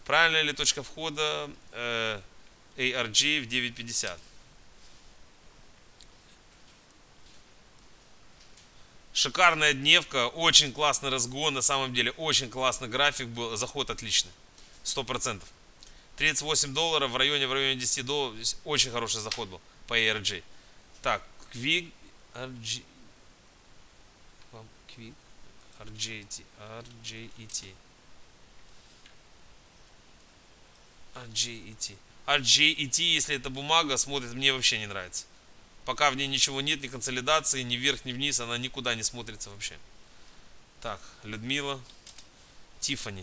Правильная ли точка входа ARJ в 9.50? Шикарная дневка, очень классный разгон, на самом деле очень классный график был, заход отличный, 100%. $38 в районе $10, здесь очень хороший заход был по ARJ. Так, Quick RG, Quick RJT, RJET, если это бумага, смотрит, мне вообще не нравится. Пока в ней ничего нет, ни консолидации, ни вверх, ни вниз, она никуда не смотрится вообще. Так, Людмила. Тиффани.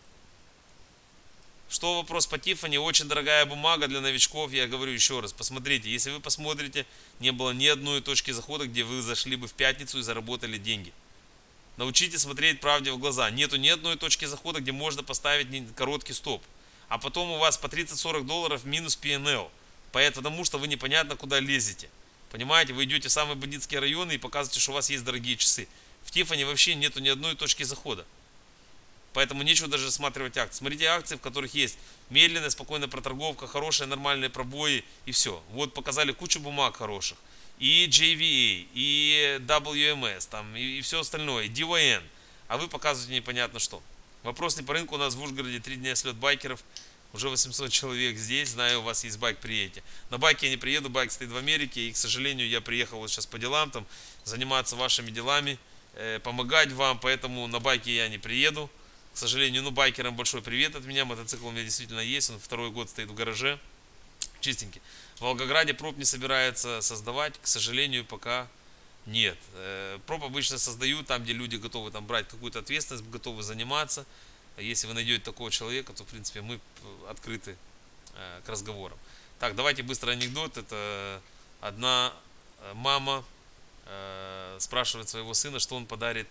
Что вопрос по Тиффани? Очень дорогая бумага для новичков, я говорю еще раз. Посмотрите, если вы посмотрите, не было ни одной точки захода, где вы зашли бы в пятницу и заработали деньги. Научитесь смотреть правде в глаза. Нету ни одной точки захода, где можно поставить короткий стоп. А потом у вас по $30-40 минус P&L. Потому что вы непонятно куда лезете. Понимаете, вы идете в самые бандитские районы и показываете, что у вас есть дорогие часы. В Тиффани вообще нету ни одной точки захода. Поэтому нечего даже рассматривать акции. Смотрите акции, в которых есть медленная, спокойная проторговка, хорошие, нормальные пробои и все. Вот показали кучу бумаг хороших. И JVA, и WMS, там, и все остальное, и DYN. А вы показываете непонятно что. Вопрос не по рынку. У нас в Ужгороде 3 дня слет байкеров. Уже 800 человек здесь, знаю, у вас есть байк, приедете. На байке я не приеду, байк стоит в Америке, и, к сожалению, я приехал вот сейчас по делам, там, заниматься вашими делами, помогать вам, поэтому на байке я не приеду. К сожалению, байкерам большой привет от меня, мотоцикл у меня действительно есть, он второй год стоит в гараже, чистенький. В Волгограде проб не собирается создавать, к сожалению, пока нет. Проб обычно создают там, где люди готовы там брать какую-то ответственность, готовы заниматься. Если вы найдете такого человека, то, в принципе, мы открыты к разговорам. Так, давайте быстро анекдот. Это одна мама спрашивает своего сына, что он подарит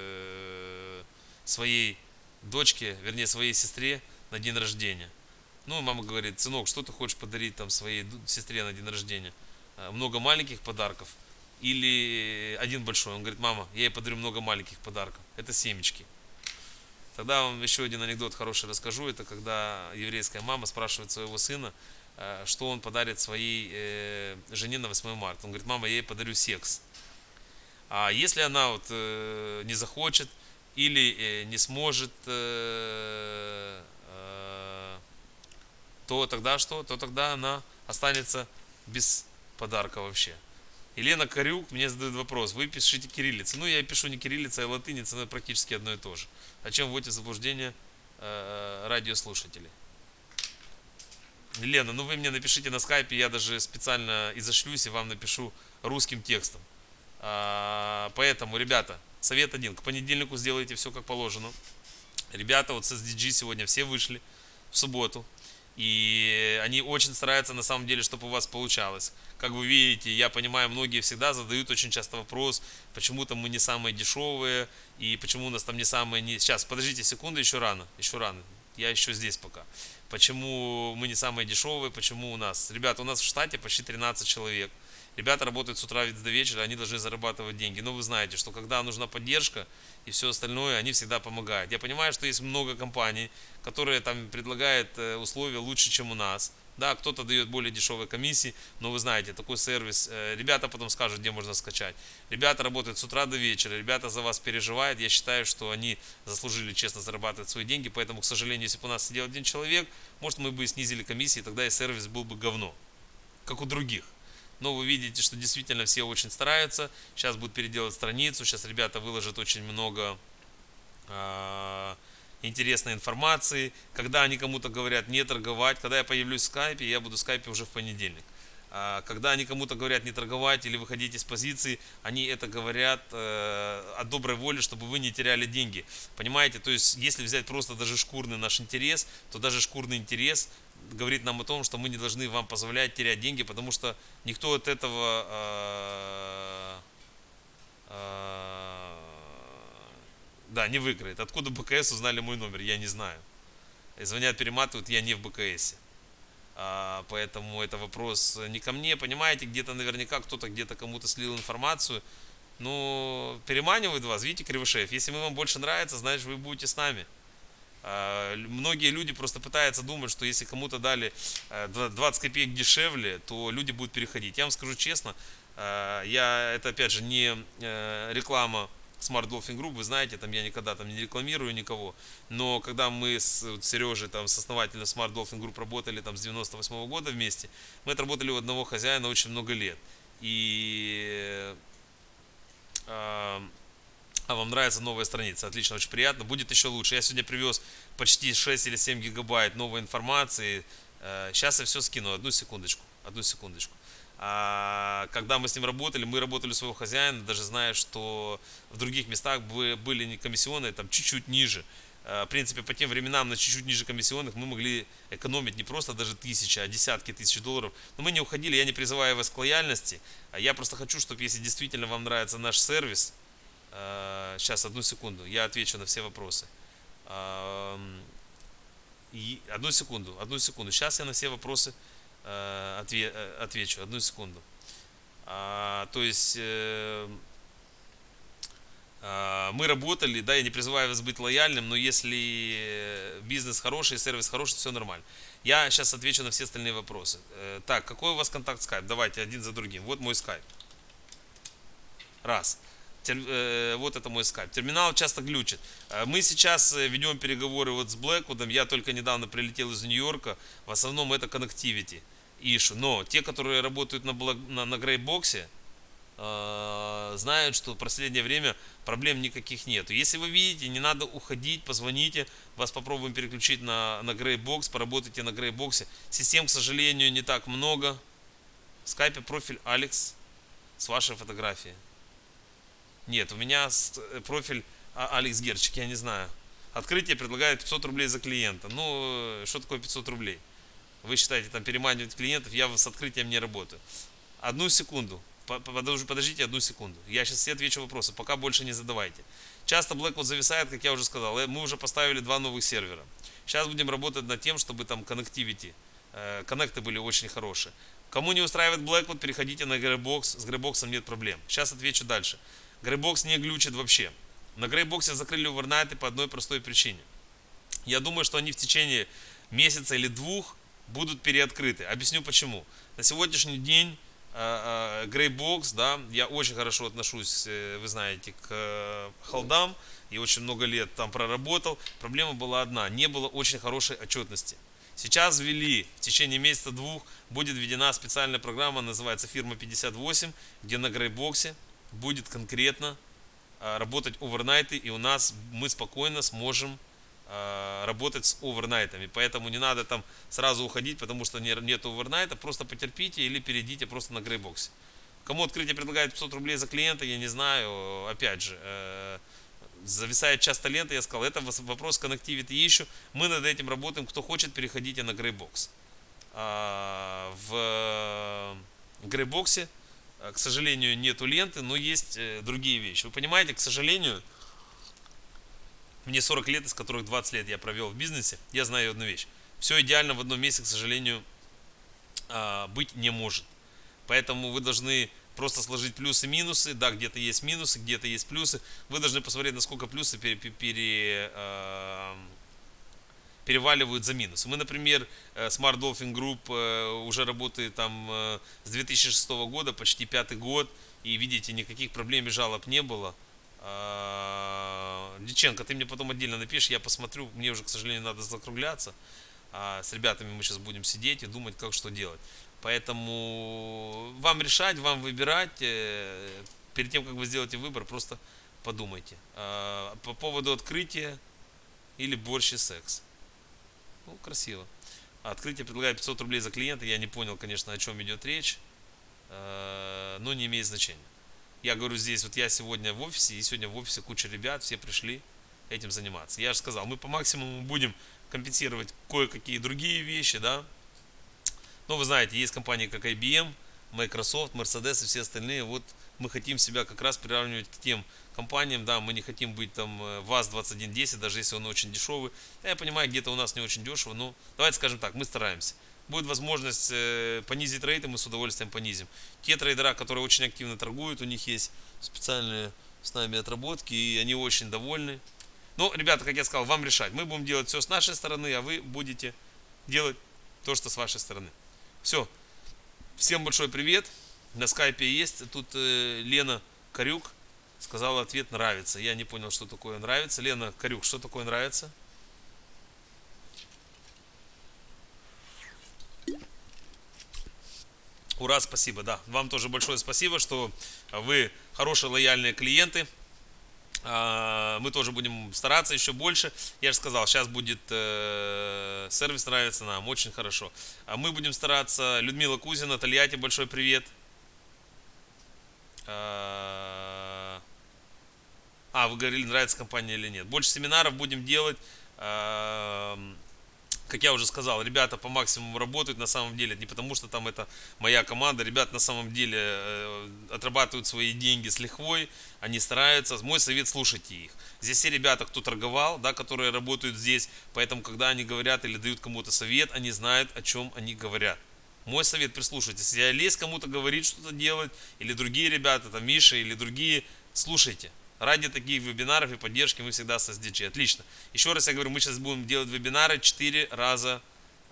своей дочке, вернее, своей сестре на день рождения. Ну, мама говорит: сынок, что ты хочешь подарить там своей сестре на день рождения? Много маленьких подарков или один большой? Он говорит: мама, я ей подарю много маленьких подарков. Это семечки. Тогда вам еще один анекдот хороший расскажу. Это когда еврейская мама спрашивает своего сына, что он подарит своей жене на 8 марта. Он говорит: мама, я ей подарю секс. А если она вот не захочет или не сможет, то тогда что? То тогда она останется без подарка вообще. Елена Корюк мне задает вопрос: вы пишите кириллицей? Ну, я пишу не кириллицей, а латиницей, но практически одно и то же. О чем вводите в заблуждение радиослушателей? Елена, ну вы мне напишите на скайпе, я даже специально изошлюсь и вам напишу русским текстом. Поэтому, ребята, совет один: к понедельнику сделайте все как положено. Ребята вот с SDG сегодня все вышли в субботу. И они очень стараются на самом деле, чтобы у вас получалось. Как вы видите, я понимаю, многие всегда задают очень часто вопрос, почему-то мы не самые дешевые, и почему у нас там не самые... Сейчас, подождите секунду, еще рано, я еще здесь пока. Почему мы не самые дешевые, почему у нас... Ребята, у нас в штате почти 13 человек. Ребята работают с утра до вечера, они должны зарабатывать деньги. Но вы знаете, что когда нужна поддержка и все остальное, они всегда помогают. Я понимаю, что есть много компаний, которые там предлагают условия лучше, чем у нас. Да, кто-то дает более дешевые комиссии, но вы знаете, такой сервис, ребята потом скажут, где можно скачать. Ребята работают с утра до вечера, ребята за вас переживают. Я считаю, что они заслужили честно зарабатывать свои деньги, поэтому, к сожалению, если бы у нас сидел один человек, может, мы бы снизили комиссии, тогда и сервис был бы говно, как у других. Но вы видите, что действительно все очень стараются. Сейчас будут переделать страницу. Сейчас ребята выложат очень много интересной информации. Когда они кому-то говорят не торговать, когда я появлюсь в скайпе, я буду в скайпе уже в понедельник. Когда они кому-то говорят не торговать или выходить из позиции, они это говорят от доброй воли, чтобы вы не теряли деньги. Понимаете? То есть, если взять просто даже шкурный наш интерес, то даже шкурный интерес говорит нам о том, что мы не должны вам позволять терять деньги, потому что никто от этого не выиграет. Откуда БКС узнали мой номер, я не знаю. И звонят, перематывают, я не в БКСе. Поэтому это вопрос не ко мне, понимаете, где-то наверняка кто-то где-то кому-то слил информацию. Ну, переманивают вас, видите, Кривошеев, если мы вам больше нравится, значит вы будете с нами. Многие люди просто пытаются думать, что если кому-то дали 20 копеек дешевле, то люди будут переходить. Я вам скажу честно, это опять же не реклама Smart Dolphin Group, вы знаете, там я никогда там не рекламирую никого, но когда мы с Сережей, там, с основателем Smart Dolphin Group работали там с 98 года вместе, мы отработали у одного хозяина очень много лет. И вам нравится новая страница, отлично, очень приятно, будет еще лучше. Я сегодня привез почти 6 или 7 гигабайт новой информации, сейчас я все скину, одну секундочку. Когда мы с ним работали, мы работали у своего хозяина, даже зная, что в других местах были не комиссионные, там чуть-чуть ниже. В принципе, по тем временам на чуть-чуть ниже комиссионных мы могли экономить не просто даже тысячи, а десятки тысяч долларов. Но мы не уходили, я не призываю вас к лояльности, я просто хочу, чтобы если действительно вам нравится наш сервис, сейчас, одну секунду, я отвечу на все вопросы. Одну секунду, сейчас я на все вопросы отвечу, одну секунду. То есть мы работали, да, я не призываю вас быть лояльным, но если бизнес хороший, сервис хороший, все нормально. Я сейчас отвечу на все остальные вопросы. Так, какой у вас контакт Skype? Давайте один за другим. Вот мой Skype. Раз. Вот это мой скайп. Терминал часто глючит. Мы сейчас ведем переговоры вот с Blackwood. Я только недавно прилетел из Нью-Йорка. В основном это connectivity issue. Но те, которые работают на Greybox, знают, что в последнее время проблем никаких нет. Если вы видите, не надо уходить, позвоните. Вас попробуем переключить на Greybox. Поработайте на Greybox. Систем, к сожалению, не так много. В скайпе профиль Алекс с вашей фотографией. Нет, у меня профиль Алекс Герчик, я не знаю. Открытие предлагает 500 рублей за клиента. Ну, что такое 500 рублей? Вы считаете, там переманивать клиентов, я с открытием не работаю. Одну секунду, подождите одну секунду. Я сейчас все отвечу вопросы, пока больше не задавайте. Часто Blackwood зависает, как я уже сказал. Мы уже поставили 2 новых сервера. Сейчас будем работать над тем, чтобы там connectivity, коннекты были очень хорошие. Кому не устраивает Blackwood, переходите на Greybox. С Greybox нет проблем. Сейчас отвечу дальше. Greybox не глючит вообще. На Greybox закрыли овернайты по одной простой причине. Я думаю, что они в течение месяца или 2 будут переоткрыты. Объясню почему. На сегодняшний день Greybox, да, я очень хорошо отношусь, вы знаете, к холдам. И очень много лет там проработал. Проблема была одна. Не было очень хорошей отчетности. Сейчас ввели, в течение месяца-2 будет введена специальная программа, называется Фирма 58, где на Greybox будет конкретно работать овернайты, и мы спокойно сможем работать с овернайтами. Поэтому не надо там сразу уходить, потому что нет овернайта, просто потерпите или перейдите просто на Greybox. Кому открытие предлагает 500 рублей за клиента, я не знаю, опять же, зависает часто лента, я сказал, это вопрос connectivity issue, мы над этим работаем, кто хочет, переходите на Greybox. В Greybox, к сожалению, нету ленты, но есть другие вещи. Вы понимаете, к сожалению, мне 40 лет, из которых 20 лет я провел в бизнесе, я знаю одну вещь. Все идеально в одном месте, к сожалению, быть не может. Поэтому вы должны просто сложить плюсы и минусы. Да, где-то есть минусы, где-то есть плюсы. Вы должны посмотреть, насколько плюсы переваливают за минус. Мы, например, Smart Dolphin Group уже работает там с 2006 года, почти 5-й год. И видите, никаких проблем и жалоб не было. Диченко, ты мне потом отдельно напишешь, я посмотрю. Мне уже, к сожалению, надо закругляться. С ребятами мы сейчас будем сидеть и думать, как что делать. Поэтому вам решать, вам выбирать. Перед тем, как вы сделаете выбор, просто подумайте. По поводу открытия или борщ и секс. Ну, красиво. Открытие предлагает 500 рублей за клиента. Я не понял, конечно, о чем идет речь. Но не имеет значения. Я говорю здесь, вот я сегодня в офисе, и сегодня в офисе куча ребят, все пришли этим заниматься. Я же сказал, мы по максимуму будем компенсировать кое-какие другие вещи, да. Но вы знаете, есть компании как IBM, Microsoft, Mercedes и все остальные. Вот мы хотим себя как раз приравнивать к тем компаниям, да, мы не хотим быть там ВАЗ-2110, даже если он очень дешевый. Я понимаю, где-то у нас не очень дешево, но давайте скажем так, мы стараемся. Будет возможность понизить рейты, мы с удовольствием понизим. Те трейдера, которые очень активно торгуют, у них есть специальные с нами отработки, и они очень довольны. Но, ребята, как я сказал, вам решать. Мы будем делать все с нашей стороны, а вы будете делать то, что с вашей стороны. Все. Всем большой привет. На скайпе есть. Тут Лена Корюк сказала ответ нравится. Я не понял, что такое нравится. Лена Корюк, что такое нравится? Ура, спасибо, да. Вам тоже большое спасибо, что вы хорошие, лояльные клиенты. Мы тоже будем стараться еще больше. Я же сказал, сейчас будет сервис нравится нам, очень хорошо. Мы будем стараться. Людмила Кузина, Тольятти, большой привет. Вы говорили, нравится компания или нет. Больше семинаров будем делать. Как я уже сказал, ребята по максимуму работают на самом деле, не потому что там это моя команда, ребята на самом деле отрабатывают свои деньги с лихвой, они стараются, мой совет, слушайте их. Здесь все ребята, кто торговал, да, которые работают здесь, поэтому когда они говорят или дают кому-то совет, они знают, о чем они говорят. Мой совет, прислушайтесь, если лезть кому-то говорить что-то делать, или другие ребята, там Миша или другие, слушайте. Ради таких вебинаров и поддержки мы всегда с SDG. Отлично. Еще раз я говорю, мы сейчас будем делать вебинары 4 раза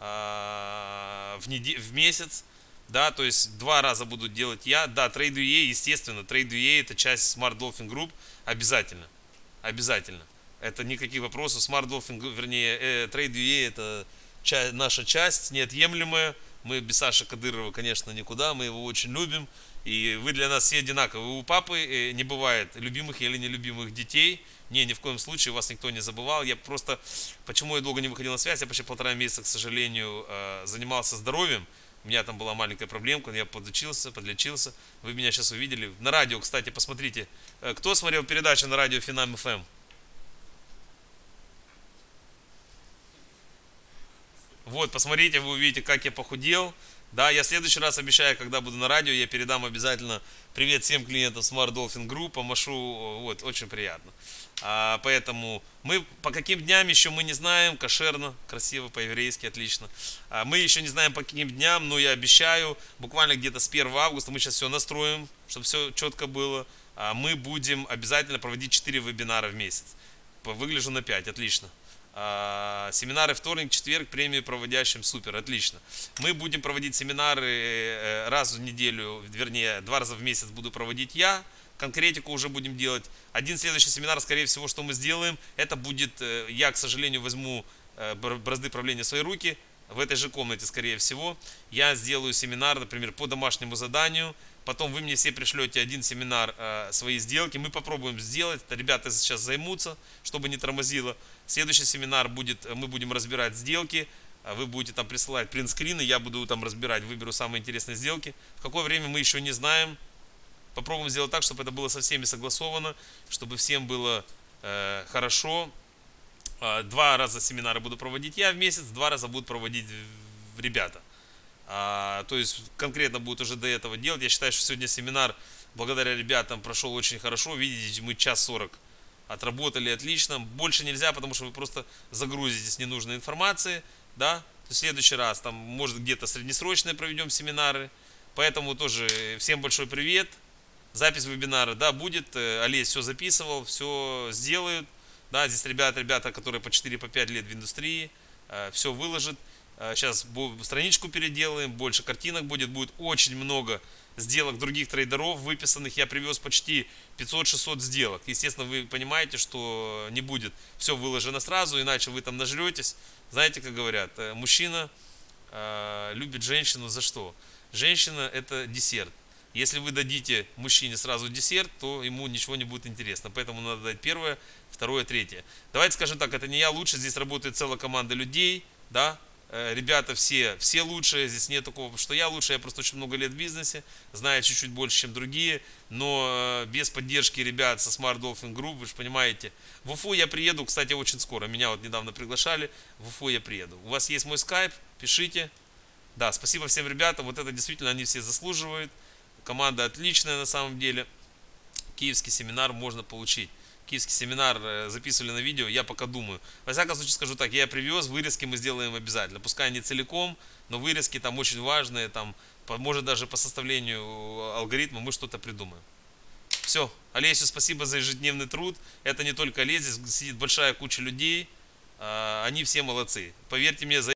в месяц. Да, то есть 2 раза буду делать я. Да, TradeUA, естественно, TradeUA это часть Smart Dolphin Group. Обязательно. Обязательно. Это никаких вопросов. Smart Dolphin, вернее, TradeUA это наша часть, неотъемлемая. Мы без Саши Кадырова, конечно, никуда. Мы его очень любим. И вы для нас все одинаковы. У папы не бывает любимых или нелюбимых детей. Ни в коем случае вас никто не забывал. Я просто, почему я долго не выходил на связь, я почти 1,5 месяца, к сожалению, занимался здоровьем. У меня там была маленькая проблемка, я подлечился. Вы меня сейчас увидели. На радио, кстати, посмотрите. Кто смотрел передачу на радио Финам ФМ? Вот, посмотрите, вы увидите, как я похудел. Да, я в следующий раз обещаю, когда буду на радио, я передам обязательно привет всем клиентам Smart Dolphin Group, помашу, вот, очень приятно. Поэтому мы по каким дням еще мы не знаем, кошерно, красиво, по-еврейски, отлично. Мы еще не знаем по каким дням, но я обещаю, буквально где-то с 1 августа мы сейчас все настроим, чтобы все четко было. Мы будем обязательно проводить 4 вебинара в месяц. Выгляжу на 5, отлично. Семинары вторник, четверг, премию проводящим, супер, отлично. Мы будем проводить семинары раз в неделю, вернее 2 раза в месяц буду проводить я. Конкретику уже будем делать. Один следующий семинар, скорее всего, что мы сделаем, это будет, я, к сожалению, возьму бразды правления в свои руки, в этой же комнате, скорее всего. Я сделаю семинар, например, по домашнему заданию. Потом вы мне все пришлете один семинар свои сделки. Мы попробуем сделать. Это ребята сейчас займутся, чтобы не тормозило. Следующий семинар будет, мы будем разбирать сделки. Вы будете там присылать принтскрины, я буду там разбирать, выберу самые интересные сделки. В какое время мы еще не знаем. Попробуем сделать так, чтобы это было со всеми согласовано, чтобы всем было хорошо. 2 раза семинары буду проводить я в месяц, 2 раза будут проводить ребята. То есть конкретно будет уже до этого делать. Я считаю, что сегодня семинар благодаря ребятам прошел очень хорошо. Видите, мы 1:40 отработали отлично. Больше нельзя, потому что вы просто загрузитесь ненужной информацией. Да? В следующий раз там может где-то среднесрочные проведем семинары. Поэтому тоже всем большой привет. Запись вебинара, да, будет. Олесь все записывал, все сделают. Да, здесь ребята, которые по 4-5 лет в индустрии, все выложат. Сейчас страничку переделаем, больше картинок будет очень много сделок других трейдеров выписанных. Я привез почти 500-600 сделок. Естественно, вы понимаете, что не будет все выложено сразу, иначе вы там нажретесь. Знаете, как говорят, мужчина любит женщину за что? Женщина это десерт. Если вы дадите мужчине сразу десерт, то ему ничего не будет интересно. Поэтому надо дать первое, второе, третье. Давайте скажем так, это не я лучше, здесь работает целая команда людей, да. Ребята все лучшие, здесь нет такого, что я лучше, я просто очень много лет в бизнесе, знаю чуть-чуть больше, чем другие, но без поддержки ребят со Smart Dolphin Group, вы же понимаете, в Уфу я приеду, кстати, очень скоро, меня вот недавно приглашали, в Уфу я приеду. У вас есть мой скайп, пишите. Да, спасибо всем ребятам, вот это действительно они все заслуживают, команда отличная на самом деле, киевский семинар можно получить. Киевский семинар записывали на видео, я пока думаю. Во всяком случае скажу так, я привез, вырезки мы сделаем обязательно. Пускай не целиком, но вырезки там очень важные, там, может даже по составлению алгоритма мы что-то придумаем. Все. Олесю спасибо за ежедневный труд. Это не только Олесь, здесь сидит большая куча людей. Они все молодцы. Поверьте мне, за